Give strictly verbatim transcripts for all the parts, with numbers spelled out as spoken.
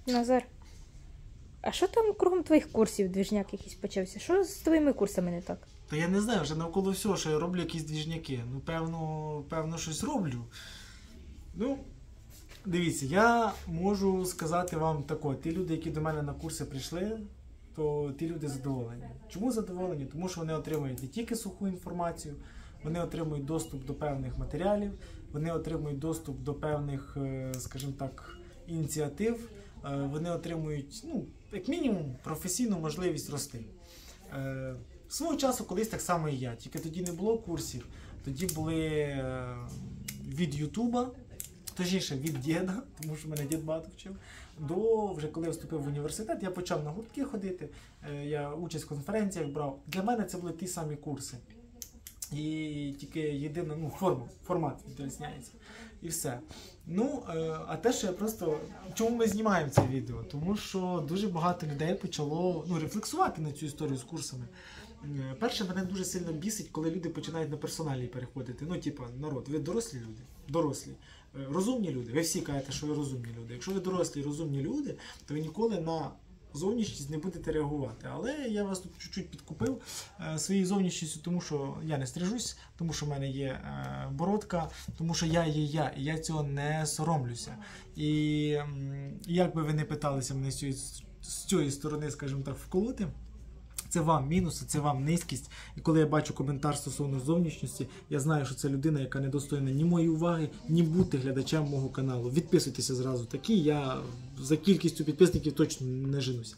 Назар, а що там кругом твоїх курсів двіжняк якийсь почався? Що з твоїми курсами не так? Та я не знаю, вже навколо всього, що я роблю якісь двіжняки. Ну, певно, певно, щось роблю. Ну, дивіться, я можу сказати вам тако, ті люди, які до мене на курси прийшли, то ті люди задоволені. Чому задоволені? Тому що вони отримують не тільки суху інформацію, вони отримують доступ до певних матеріалів, вони отримують доступ до певних, скажімо так, ініціатив, вони отримують, ну, як мінімум, професійну можливість рости. Свого часу колись так само і я, тільки тоді не було курсів, тоді були від Ютуба, точніше від діда, тому що мене дід багато вчив, до вже коли я вступив в університет, я почав на гуртки ходити, я участь в конференціях брав. Для мене це були ті самі курси. І тільки єдина, ну, форма, формат відрізняється. І все. Ну, а те, що я просто... Чому ми знімаємо це відео? Тому що дуже багато людей почало, ну, рефлексувати на цю історію з курсами. Перше, мене дуже сильно бісить, коли люди починають на персоналі переходити. Ну, типа, народ, ви дорослі люди? Дорослі. Розумні люди? Ви всі кажете, що ви розумні люди. Якщо ви дорослі і розумні люди, то ви ніколи на зовнішність не будете реагувати. Але я вас тут чуть-чуть підкупив е, своєю зовнішністю, тому що я не стрижусь, тому що в мене є е, бородка, тому що я є я, і я цього не соромлюся. І е, як би ви не питалися мене з цієї, з цієї сторони, скажімо так, вколоти, це вам мінуси, це вам низькість. І коли я бачу коментар стосовно зовнішності, я знаю, що це людина, яка не достойна ні моєї уваги, ні бути глядачем мого каналу. Відписуйтеся зразу такі, я за кількістю підписників точно не женуся.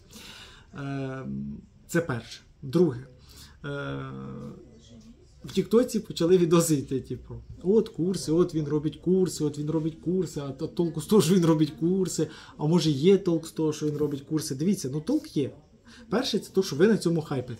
Це перше. Друге. В Тіктоці почали відоси йти, типу, от курси, от він робить курси, от він робить курси, а толку з того, що він робить курси, а може є толк з того, що він робить курси. Дивіться, ну толк є. Перше, це те, що ви на цьому хайпите.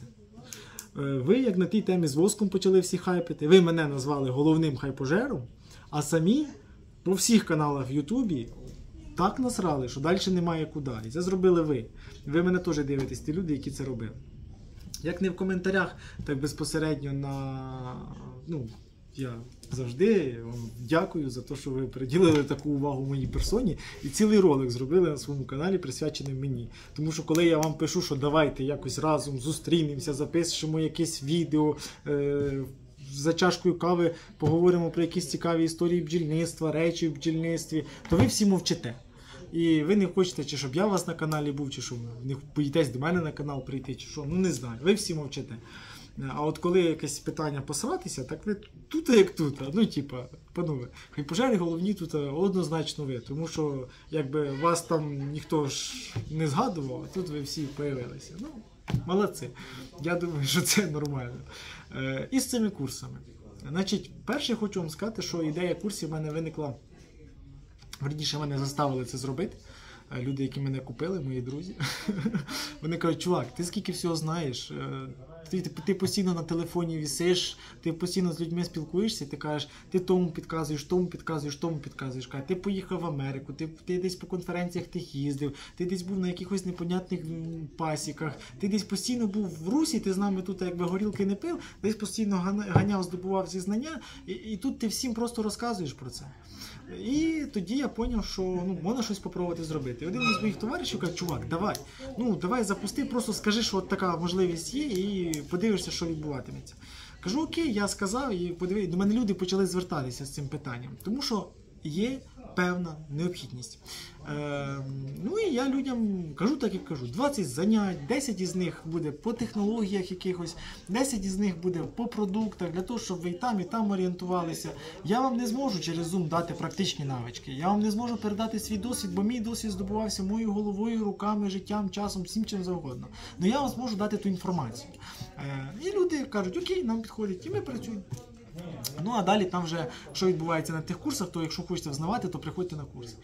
Ви, як на тій темі з воском почали всі хайпити, ви мене назвали головним хайпожером, а самі по всіх каналах в Ютубі так насрали, що далі немає куди. І це зробили ви. Ви мене теж дивитесь, ті люди, які це робили. Як не в коментарях, так безпосередньо на... Ну, я завжди вам дякую за те, що ви приділили таку увагу моїй персоні і цілий ролик зробили на своєму каналі, присвячений мені. Тому що коли я вам пишу, що давайте якось разом зустрінемося, запишемо якесь відео, е за чашкою кави поговоримо про якісь цікаві історії бджільництва, речі в бджільництві, то ви всі мовчите. І ви не хочете, чи щоб я у вас на каналі був, чи що не боїтесь до мене на канал прийти, чи що, ну не знаю, ви всі мовчите. А от коли якесь питання посратися, так ви тут як тут. Ну, типа, панове, хайпожери головні тут однозначно ви. Тому що, якби вас там ніхто ж не згадував, а тут ви всі появилися. Ну, молодці. Я думаю, що це нормально. Е, і з цими курсами. Значить, перше хочу вам сказати, що ідея курсів в мене виникла, верніше, мене заставили це зробити. Люди, які мене купили, мої друзі, вони кажуть, чувак, ти скільки всього знаєш, ти, ти, ти постійно на телефоні вісиш, ти постійно з людьми спілкуєшся, ти кажеш, ти тому підказуєш, тому підказуєш, тому підказуєш, кажеш, ти поїхав в Америку, ти, ти десь по конференціях тих їздив, ти десь був на якихось непонятних пасіках, ти десь постійно був в Русі, ти з нами тут якби горілки не пив, десь постійно ганяв, здобував ці знання, і, і тут ти всім просто розказуєш про це. І тоді я зрозумів, що ну, можна щось спробувати зробити. І один із моїх товаришів каже, чувак, давай, ну давай запусти, просто скажи, що от така можливість є, і подивишся, що відбуватиметься. Кажу, окей, я сказав, і подивись, до мене люди почали звертатися з цим питанням, тому що є певна необхідність. Е, ну і я людям кажу так, як кажу, двадцять занять, десять із них буде по технологіях якихось, десять із них буде по продуктах, для того, щоб ви і там, і там орієнтувалися. Я вам не зможу через Zoom дати практичні навички, я вам не зможу передати свій досвід, бо мій досвід здобувався моєю головою, руками, життям, часом, всім чим завгодно. Але я вам зможу дати ту інформацію. Е, і люди кажуть, окей, нам підходить, і ми працюємо. Ну, а далі там вже, що відбувається на тих курсах, то якщо хочете взнавати, то приходьте на курси.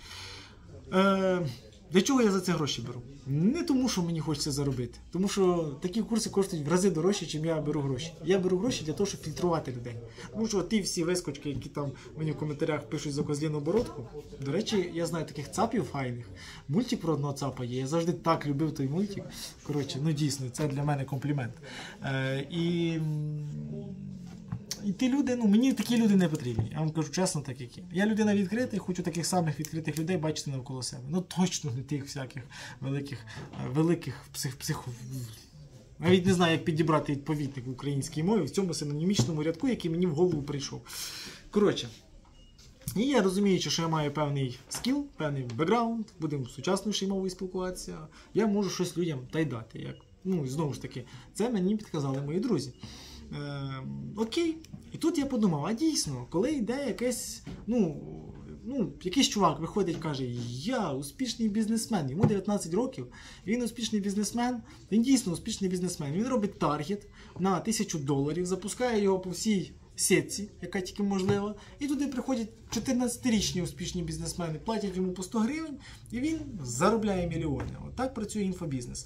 Е, для чого я за це гроші беру? Не тому, що мені хочеться заробити. Тому що такі курси коштують в рази дорожче, ніж я беру гроші. Я беру гроші для того, щоб фільтрувати людей. Тому що ті всі вискочки, які там мені в коментарях пишуть за козліну бородку, до речі, я знаю таких цапів файних. Мультик про одного цапа є. Я завжди так любив той мультик. Коротше, ну дійсно, це для мене комплімент. Е, і... і ті люди, ну мені такі люди не потрібні. Я вам кажу чесно, так як є. Я людина відкрита і хочу таких самих відкритих людей бачити навколо себе. Ну точно не тих всяких великих, великих псих, психо... Навіть не знаю, як підібрати відповідник в українській мові в цьому синонімічному рядку, який мені в голову прийшов. Коротше. І я розуміючи, що я маю певний скіл, певний бекграунд, будемо сучаснішою мовою спілкуватися, я можу щось людям та й дати. Як, ну, знову ж таки, це мені підказали мої друзі. Е, окей. І тут я подумав, а дійсно, коли йде якесь, ну, ну, якийсь чувак виходить і каже, я успішний бізнесмен, йому дев'ятнадцять років, він успішний бізнесмен, він дійсно успішний бізнесмен, він робить таргет на тисячу доларів, запускає його по всій сітці, яка тільки можлива, і туди приходять чотирнадцятирічні успішні бізнесмени, платять йому по сто гривень, і він заробляє мільйони. От так працює інфобізнес.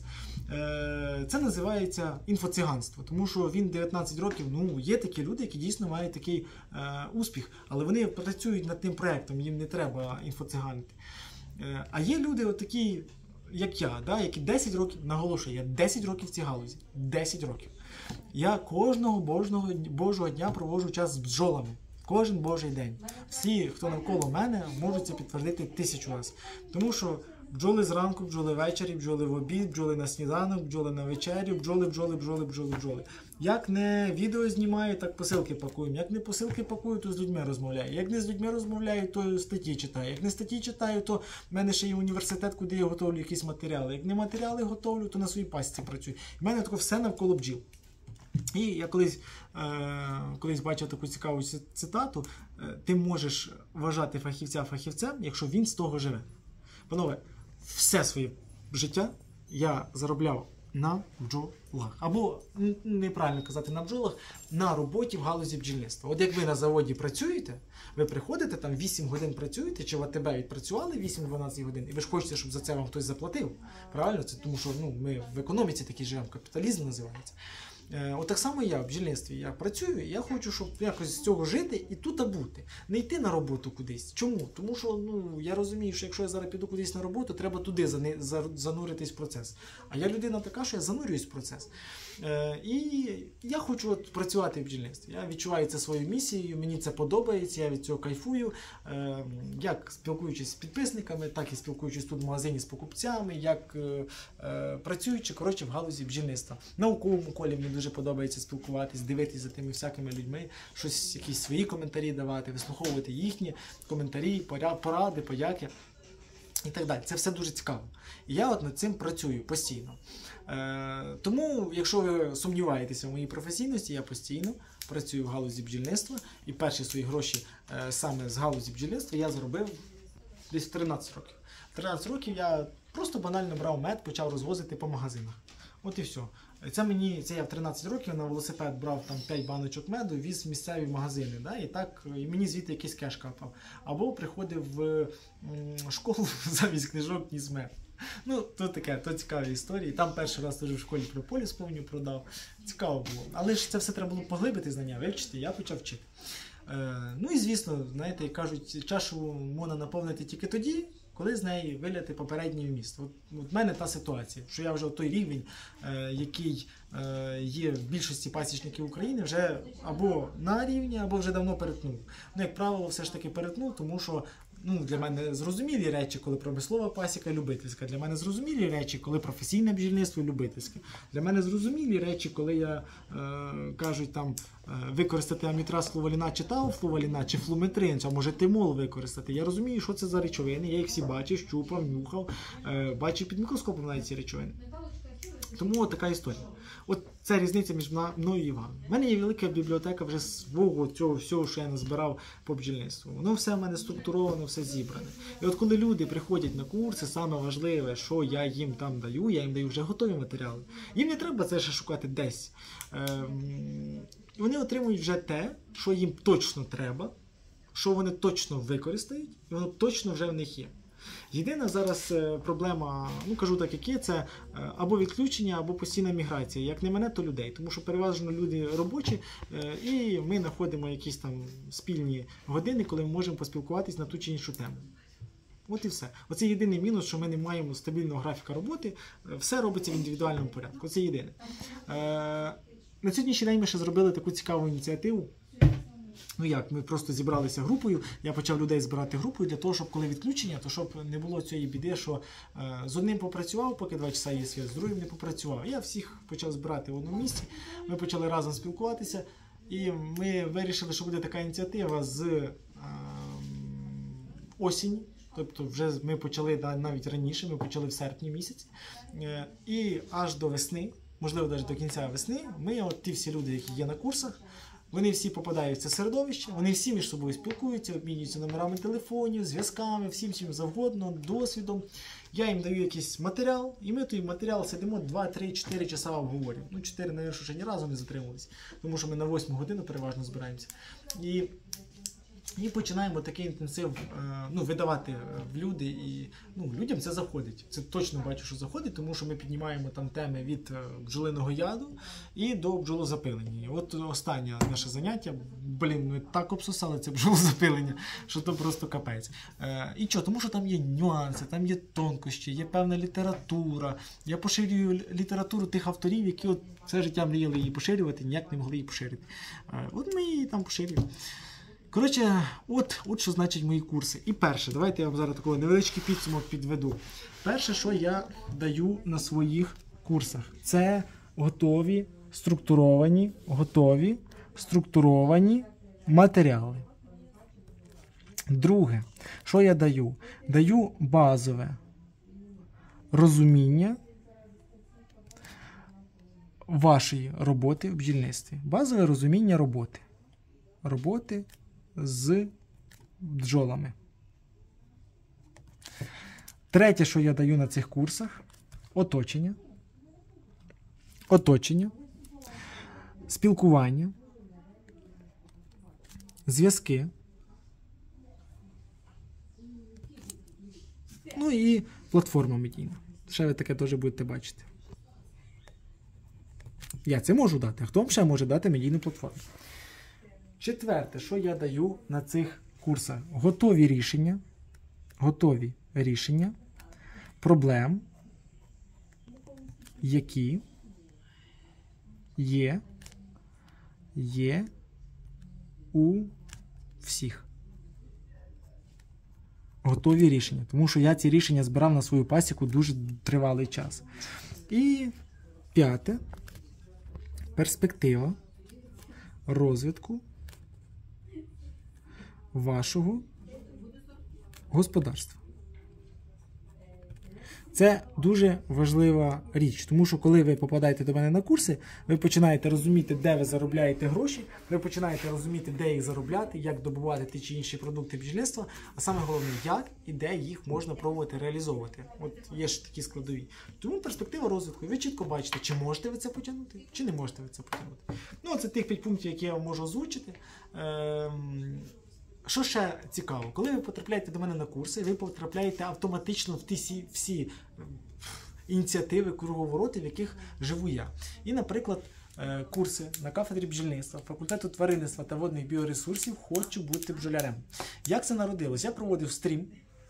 Це називається інфоциганство, тому що він дев'ятнадцять років, ну, є такі люди, які дійсно мають такий е, успіх, але вони працюють над тим проєктом, їм не треба інфоциганити. Е, а є люди от такі, як я, да, які десять років, наголошую, я десять років в цій галузі, десять років. Я кожного божого, божого дня проводжу час з бджолами. Кожен божий день. Всі, хто навколо мене, можуть це підтвердити тисячу разів. Тому що бджоли зранку, бджоли ввечері, бджоли в обід, бджоли на сніданок, бджоли на вечерю, бджоли, бджоли, бджоли, бджоли, бджоли. Як не відео знімаю, так посилки пакуємо. Як не посилки пакую, то з людьми розмовляю. Як не з людьми розмовляю, то статті читаю. Як не статті читаю, то в мене ще є університет, куди я готовлю якісь матеріали. Як не матеріали готовлю, то на своїй пасіці працюю. У мене таке все навколо бджіл. І я колись, е, колись бачив таку цікаву цитату: ти можеш вважати фахівця фахівцем, якщо він з того живе. Панове, все своє життя я заробляв на бджолах. Або, неправильно казати на бджолах, на роботі в галузі бджільництва. От як ви на заводі працюєте, ви приходите, там вісім годин працюєте, чи в АТБ відпрацювали вісім-дванадцять годин, і ви ж хочете, щоб за це вам хтось заплатив. Правильно? Це тому що ну, ми в економіці такі живемо, капіталізм називається. От так само я в бджільництві, я працюю, і я хочу, щоб якось з цього жити і тут бути. Не йти на роботу кудись. Чому? Тому що ну, я розумію, що якщо я зараз піду кудись на роботу, треба туди зануритись в процес. А я людина така, що я занурююсь в процес. Е, і я хочу от працювати в бджільництві. Я відчуваю це своєю місією, мені це подобається, я від цього кайфую. Е, як спілкуючись з підписниками, так і спілкуючись тут в магазині з покупцями, як е, е, працюючи, коротше, в галузі бджільництва. В науковому колі мені дуже подобається спілкуватись, дивитись за тими всякими людьми, щось, якісь свої коментарі давати, вислуховувати їхні коментарі, поради, подяки і так далі. Це все дуже цікаво. І я от над цим працюю постійно. Е, тому, якщо ви сумніваєтеся в моїй професійності, я постійно працюю в галузі бджільництва, і перші свої гроші е, саме з галузі бджільництва я заробив десь в тринадцять років. В тринадцять років я просто банально брав мед, почав розвозити по магазинах. От і все. Це мені, це я в тринадцять років на велосипед брав там п'ять баночок меду, віз в місцеві магазини, да, і так, і мені звідти якийсь кеш капав. Або приходив в м, школу замість книжок ніс мед. Ну, то таке, то цікаві історії. Там перший раз теж в школі прополіс повню продав. Цікаво було. Але ж це все треба було поглибити знання, вивчити, я почав вчити. Е, ну і звісно, знаєте, кажуть, чашу можна наповнити тільки тоді, коли з неї виляти попередній вміст. От, от в мене та ситуація, що я вже той рівень, е, який е, є в більшості пасічників України, вже або на рівні, або вже давно перетнув. Ну, як правило, все ж таки перетнув, тому що ну, для мене зрозумілі речі, коли промислова пасіка любительська. Для мене зрозумілі речі, коли професійне бджільництво любительське. Для мене зрозумілі речі, коли я, е, кажуть, там, е, використати амітраз флуваліна чи тауфлуваліна, чи флуметрин, а може тимол використати. Я розумію, що це за речовини, я їх всі бачив, щупав, нюхав, е, бачив під мікроскопом навіть ці речовини. Тому от така історія. От це різниця між мною і вами. У мене є велика бібліотека вже свого цього всього, що я назбирав по бджільництву. Воно все в мене структуровано, все зібране. І от коли люди приходять на курси, саме важливе, що я їм там даю, я їм даю вже готові матеріали. Їм не треба це ще шукати десь. Ем, вони отримують вже те, що їм точно треба, що вони точно використають, і воно точно вже в них є. Єдина зараз проблема, ну кажу так, як є, це або відключення, або постійна міграція. Як не мене, то людей. Тому що переважно люди робочі, і ми знаходимо якісь там спільні години, коли ми можемо поспілкуватись на ту чи іншу тему. От і все. Оце єдиний мінус, що ми не маємо стабільного графіка роботи. Все робиться в індивідуальному порядку. Оце єдине. На сьогоднішній день ми ще зробили таку цікаву ініціативу. Ну як, ми просто зібралися групою, я почав людей збирати групою для того, щоб коли відключення, то щоб не було цієї біди, що е, з одним попрацював, поки два часа є світ, з другим не попрацював. Я всіх почав збирати в одному місці, ми почали разом спілкуватися, і ми вирішили, що буде така ініціатива з е, осені. Тобто вже ми почали навіть раніше, ми почали в серпні місяці, е, і аж до весни, можливо, навіть до кінця весни, ми, от ті всі люди, які є на курсах, вони всі попадають в це середовище, вони всі між собою спілкуються, обмінюються номерами телефонів, зв'язками, всім чим завгодно, досвідом. Я їм даю якийсь матеріал, і ми той матеріал сидимо два, три, чотири часа обговорюємо. Ну, чотири, навіть, ще ні разу не затримувалися, тому що ми на восьму годину переважно збираємося. І І починаємо такий інтенсив ну, видавати в люди, і ну, людям це заходить. Це точно бачу, що заходить, тому що ми піднімаємо там теми від бджолиного яду і до бджолозапилення. І от останнє наше заняття, блін, ми так обсосали це бджолозапилення, що то просто капець. І що? Тому що там є нюанси, там є тонкощі, є певна література. Я поширюю літературу тих авторів, які от все життя мріяли її поширювати, ніяк не могли її поширити. От ми її там поширюємо. Коротше, от, от що значить мої курси. І перше, давайте я вам зараз такий невеличкий підсумок підведу. Перше, що я даю на своїх курсах, це готові, структуровані, готові, структуровані матеріали. Друге, що я даю? Даю базове розуміння вашої роботи в бджільництві. Базове розуміння роботи. Роботи з бджолами. Третє, що я даю на цих курсах – оточення. Оточення, спілкування, зв'язки, ну і платформа медійна. Ще ви таке теж будете бачити. Я це можу дати, а хто вам ще може дати медійну платформу? Четверте, що я даю на цих курсах? Готові рішення, готові рішення проблем, які є, є у всіх. Готові рішення. Тому що я ці рішення збирав на свою пасіку дуже тривалий час. І п'яте. Перспектива розвитку вашого господарства. Це дуже важлива річ, тому що коли ви попадаєте до мене на курси, ви починаєте розуміти, де ви заробляєте гроші, ви починаєте розуміти, де їх заробляти, як добувати ті чи інші продукти бджільництва, а саме головне, як і де їх можна пробувати реалізовувати. От є ж такі складові. Тому перспектива розвитку. Ви чітко бачите, чи можете ви це потягнути, чи не можете ви це потягнути. Ну, це тих п'ять пунктів, які я вам можу озвучити. Ем... Що ще цікаво, коли ви потрапляєте до мене на курси, ви потрапляєте автоматично в ті всі, всі ініціативи, круговороти, в яких живу я. І, наприклад, курси на кафедрі бджільництва, факультету тваринництва та водних біоресурсів «Хочу бути бджолярем». Як це народилось? Я проводив стрім,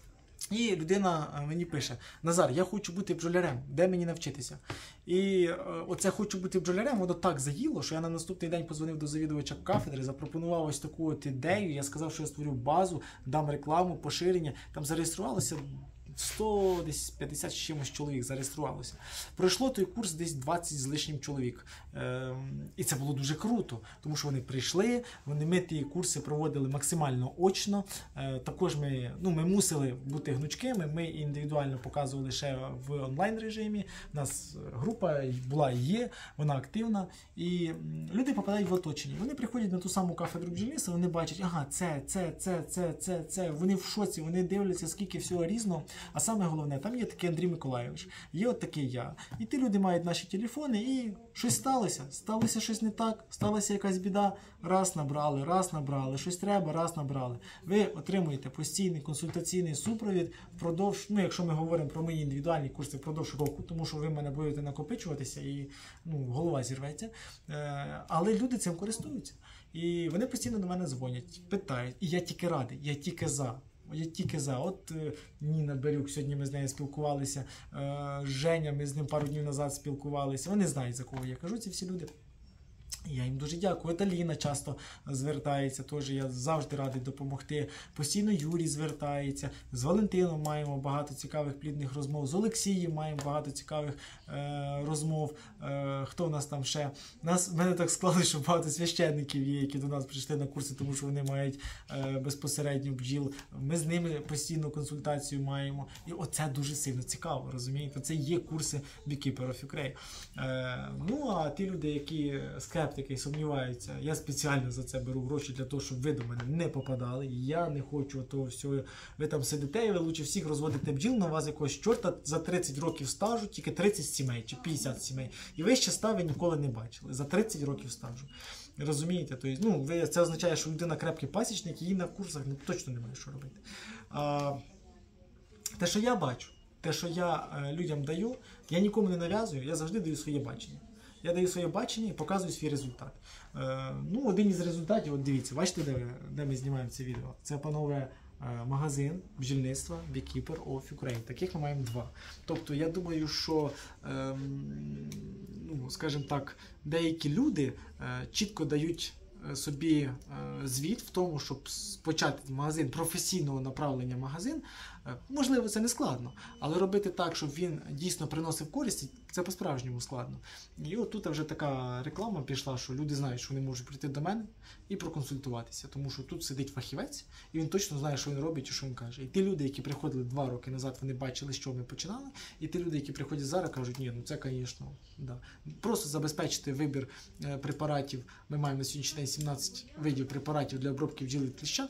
і людина мені пише: Назар, я хочу бути бджолярем, де мені навчитися? І оце «хочу бути бджолярем» воно так заїло, що я на наступний день подзвонив до завідувача кафедри, запропонував ось таку от ідею, я сказав, що я створю базу, дам рекламу, поширення, там зареєструвалося сто п'ятдесят з чимось чоловік зареєструвалося. Пройшло той курс десь двадцять з лишнім чоловік. Ем, і це було дуже круто, тому що вони прийшли, вони, ми ті курси проводили максимально очно. Е, також ми, ну, ми мусили бути гнучкими, ми індивідуально показували ще в онлайн режимі. У нас група була і є, вона активна. І люди попадають в оточення. Вони приходять на ту саму кафедру бджільництва, вони бачать, ага, це, це, це, це, це, це. Вони в шоці, вони дивляться, скільки всього різного. А саме головне, там є такий Андрій Миколайович, є от такий я. І ті люди мають наші телефони, і щось сталося. Сталося щось не так, сталася якась біда, раз набрали, раз набрали, щось треба, раз набрали. Ви отримуєте постійний консультаційний супровід впродовж, ну якщо ми говоримо про мої індивідуальні курси, впродовж року, тому що ви в мене будете накопичуватися і ну, голова зірветься. Е, але люди цим користуються. І вони постійно до мене дзвонять, питають. І я тільки радий, я тільки за. Я тільки за. От е, Ніна Берюк, сьогодні ми з нею спілкувалися, е, Женя, ми з ним пару днів назад спілкувалися. Вони знають, за кого я кажу, ці всі люди. Я їм дуже дякую. От Аліна часто звертається, теж я завжди радий допомогти. Постійно Юрій звертається. З Валентином маємо багато цікавих плідних розмов. З Олексієм маємо багато цікавих е, розмов. Е, хто в нас там ще? Нас, в мене так склалося, що багато священників є, які до нас прийшли на курси, тому що вони мають е, безпосередньо бджіл. Ми з ними постійно консультацію маємо. І оце дуже сильно цікаво, розумієте? Це є курси Beekeeper of Ukraine. Е, ну, а ті люди, які скептики, який сумнівається, я спеціально за це беру гроші для того, щоб ви до мене не попадали. Я не хочу того всього. Ви там сидите і ви лучше всіх розводите бджіл, на вас якогось чорта за тридцять років стажу, тільки тридцять сімей чи п'ятдесят сімей. І ви ще ста ви ніколи не бачили. За тридцять років стажу. Розумієте? Тобто, ну, ви, це означає, що людина крепкий пасічник, і їй на курсах ну, точно немає що робити. А, те, що я бачу, те, що я е, людям даю, я нікому не нав'язую, я завжди даю своє бачення. Я даю своє бачення і показую свій результат. Е, ну, один із результатів, от дивіться, бачите, де, де ми знімаємо це відео? Це, панове, е, магазин бджільництва Beekeeper of Ukraine. Таких ми маємо два. Тобто, я думаю, що, е, ну, скажімо так, деякі люди е, чітко дають собі е, звіт в тому, щоб почати магазин професійного направлення магазин. Е, можливо, це не складно, але робити так, щоб він дійсно приносив користь, це по-справжньому складно. І от тут вже така реклама пішла, що люди знають, що вони можуть прийти до мене і проконсультуватися, тому що тут сидить фахівець, і він точно знає, що він робить і що він каже. І ті люди, які приходили два роки назад, вони бачили, що ми починали, і ті люди, які приходять зараз, кажуть, ні, ну це, звісно, да. Просто забезпечити вибір е, препаратів. Ми маємо на сьогоднішній день сімнадцять видів препаратів для обробки бджіл від кліща.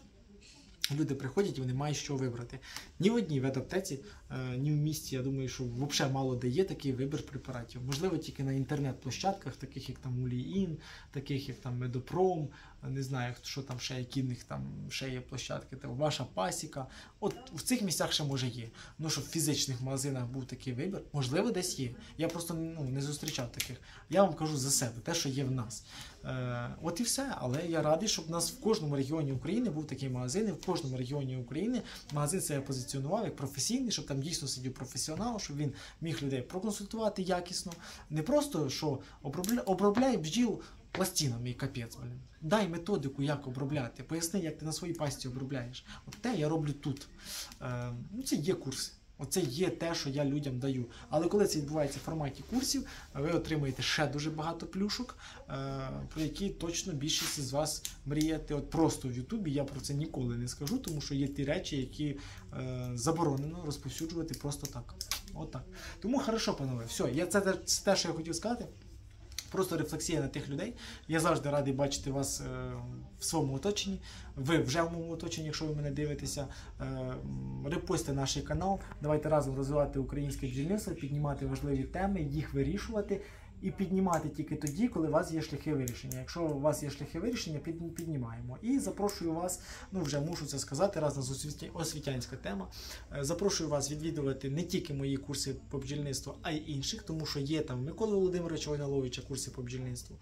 Люди приходять і вони мають що вибрати. Ні в одній ветаптеці, ні в місті, я думаю, що взагалі мало де є такий вибір препаратів. Можливо, тільки на інтернет-площадках, таких як там Уліїн, таких як там Медопром, не знаю, що там ще, які в них там ще є площадки, там Ваша Пасіка. От в цих місцях ще може є. Ну, щоб в фізичних магазинах був такий вибір, можливо, десь є. Я просто ну, не зустрічав таких. Я вам кажу за себе, те, що є в нас. Е, от і все. Але я радий, щоб в нас в кожному регіоні України був такий магазин, і в кожному регіоні України магазин себе позиціонував як професійний, щоб там дійсно сидів професіонал, щоб він міг людей проконсультувати якісно. Не просто, що обробля... обробляє бджіл пластинами і капець, блін. Дай методику, як обробляти. Поясни, як ти на своїй пасті обробляєш. От те я роблю тут. Е, ну, це є курси. Оце є те, що я людям даю. Але коли це відбувається в форматі курсів, ви отримаєте ще дуже багато плюшок, е, про які точно більшість з вас мрієте. От просто в Ютубі я про це ніколи не скажу, тому що є ті речі, які е, заборонено розповсюджувати просто так. От так. Тому хорошо, панове, все, я, це, це те, що я хотів сказати. Просто рефлексія на тих людей. Я завжди радий бачити вас е, в своєму оточенні. Ви вже в моєму оточенні, якщо ви мене дивитеся. Е, репостите наш канал. Давайте разом розвивати українське бджільництво, піднімати важливі теми, їх вирішувати. І піднімати тільки тоді, коли у вас є шляхи вирішення. Якщо у вас є шляхи вирішення, під, піднімаємо. І запрошую вас, ну вже мушу це сказати, раз на освітянська тема, запрошую вас відвідувати не тільки мої курси по бджільництву, а й інших, тому що є там Миколи Володимировича Войналовича курси по бджільництву,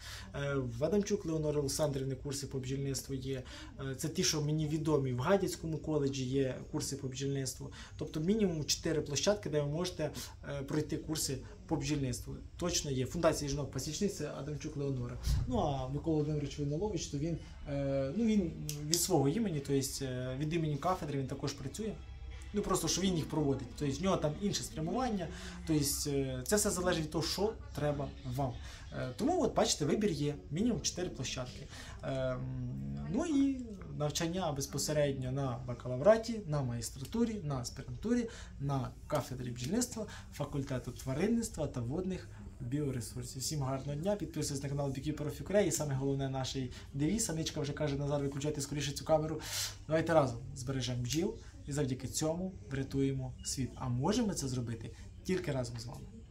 в Адамчук Леонори Олександрівни курси по бджільництву є. Це ті, що мені відомі, в Гадяцькому коледжі є курси по бджільництву. Тобто мінімум чотири площадки, де ви можете пройти курси по бджільництву. Точно є. Фундація жінок-пасічниця Адамчук Леонора. Ну, а Микола Володимирович Войналович, то він, е, ну, він від свого імені, тобто від імені кафедри він також працює. Ну, просто, що він їх проводить. Тобто, в нього там інше спрямування. Тобто, це все залежить від того, що треба вам. Тому, от, бачите, вибір є. Мінімум чотири площадки. Ну і навчання безпосередньо на бакалавраті, на магістратурі, на аспірантурі, на кафедрі бджільництва, факультету тваринництва та водних біоресурсів. Всім гарного дня, підписуйтесь на канал Beekeeper of Ukraine, і саме головне наш девіз. Саничка вже каже, Назар, виключайте скоріше цю камеру. Давайте разом збережемо бджіл і завдяки цьому врятуємо світ. А можемо це зробити тільки разом з вами.